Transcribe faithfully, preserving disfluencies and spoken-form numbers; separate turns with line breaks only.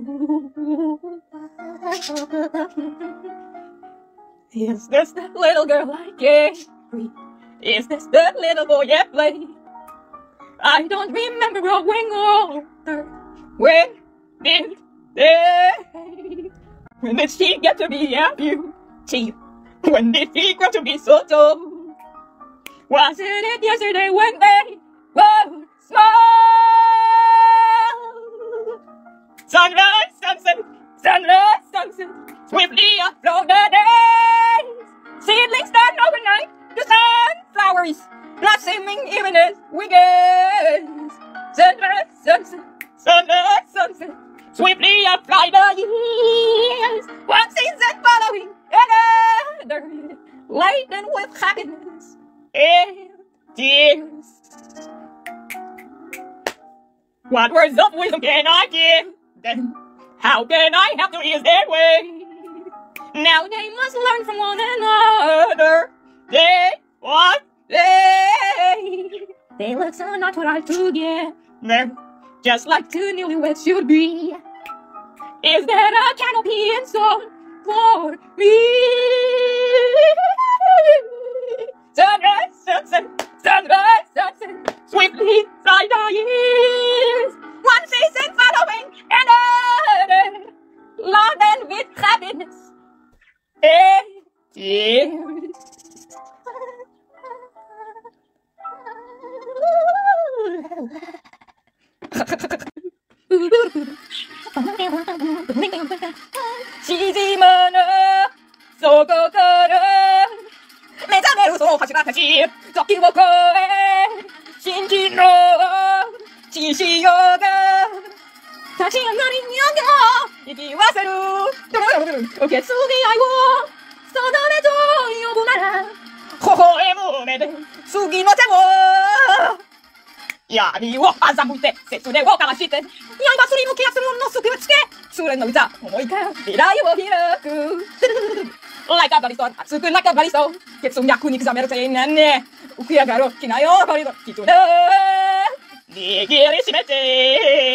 Is this the little girl I gave? Is this the little boy I played? I don't remember growing older. When did they? When did she get to be a beauty? When did she grow to be so tall? Wasn't it yesterday when they were small? Sunrise, sunset, sunrise, sunset, swiftly upload the days. Seedlings stand overnight, the sunflowers blossoming even as we gaze. Sunrise, sunset, sunrise, sunset, swiftly fly the years. One season following another, laden with happiness and tears. What words of wisdom can I give them? How can I help to ease their way? Now they must learn from one another. They what they They look so not what I together, just like two newlyweds should be. Is there a canopy in store for me? Sunrise, sunset, sunrise, sunset, swiftly fly the years. One season following another, laden with happiness and tears. 쉬지 마라 쏘고가라 내 자네로서 하시라까지 적기 먹고해 신지로 지시여가 다시 한날인 여겨 이기 와서루 오케이 수기 아이고 써너내줘 여보나라 호호의 몸에 수기 너자고やみをあざむいて、節でをかまして、刃すりむきやするのすぐつけ、それの歌、思いから未来を開く。like a バリストン、熱く like a バリストン、血脈に刻めるせいなんね、浮き上がる、きなよ、こりの、きつね、握りしめて、